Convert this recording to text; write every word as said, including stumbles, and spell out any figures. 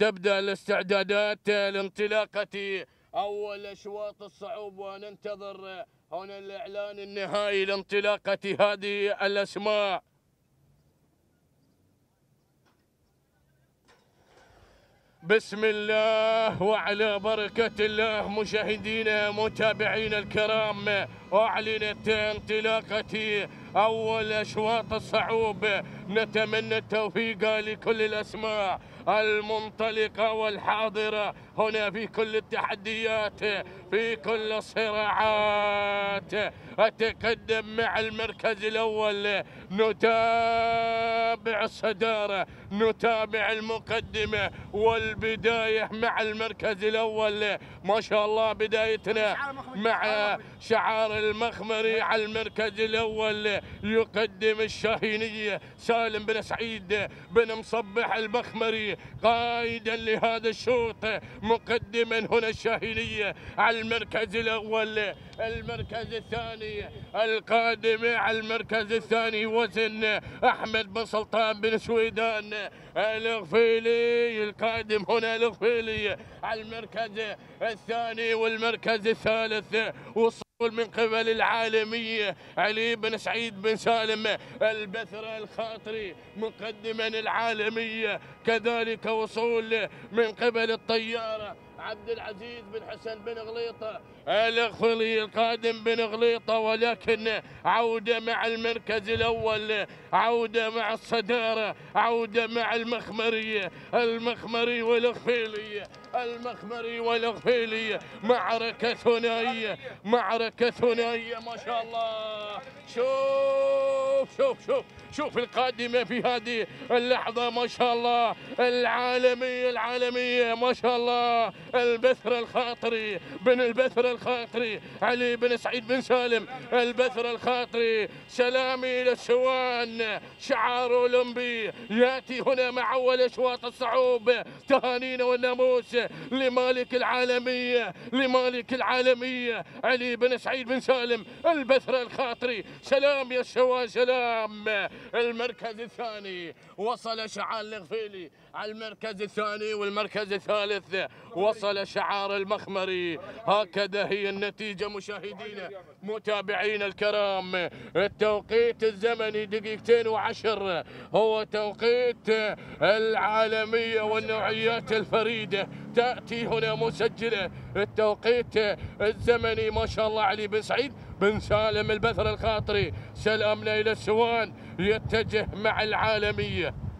تبدأ الاستعدادات لانطلاقة أول أشواط الصعود، وننتظر هنا الإعلان النهائي لانطلاقة هذه الأسماء. بسم الله وعلى بركة الله. مشاهدينا متابعينا الكرام، أعلنت انطلاقة أول أشواط الصعود. نتمنى التوفيق لكل الأسماء المنطلقة والحاضرة هنا في كل التحديات، في كل الصراعات. أتقدم مع المركز الأول، نتابع الصدارة، نتابع المقدمة والبداية مع المركز الأول. ما شاء الله بدايتنا مع شعار المخمري على المركز الأول. يقدم الشاهينية سالم بن سعيد بن مصبح المخمري قائدا لهذا الشوط، مقدما هنا الشاهينية على المركز الأول. المركز الثاني القادم على المركز الثاني وزن أحمد بن سلطان بن سويدان الغفيلي، القادم هنا الغفيلي على المركز الثاني. والمركز الثالث وصول من قبل العالمية علي بن سعيد بن سالم البثرة الخاطري مقدما العالمية. كذلك وصول من قبل الطيارة عبد العزيز بن حسن بن غليطة الغفلي القادم بن غليطة، ولكن عودة مع المركز الأول، عودة مع الصدارة، عودة مع المخمري المخمري والغفيلي المخمري والغفيلي. معركة ثنائية، معركة ثنائية ما شاء الله. شوف شوف شوف شوف القادمة في هذه اللحظة ما شاء الله. العالمية العالمية ما شاء الله. البثر الخاطري بن البثر الخاطري علي بن سعيد بن سالم البثر الخاطري. سلامي إلى السوان، شعار أولمبي يأتي هنا مع أول أشواط الصعود. تهانينا والناموس لمالك العالمية، لمالك العالمية علي بن سعيد بن سالم البثر الخاطري. سلام يا السوان سلام. المركز الثاني وصل شعار الغفيلي على المركز الثاني، والمركز الثالث وصل شعار المخمري. هكذا هي النتيجة مشاهدينا متابعينا الكرام. التوقيت الزمني دقيقتين وعشر، هو توقيت العالمية والنوعيات الفريدة تأتي هنا مسجلة. التوقيت الزمني ما شاء الله علي بن سعيد بن سالم البثر الخاطري. سلامنا إلى السوان يتجه مع العالمية.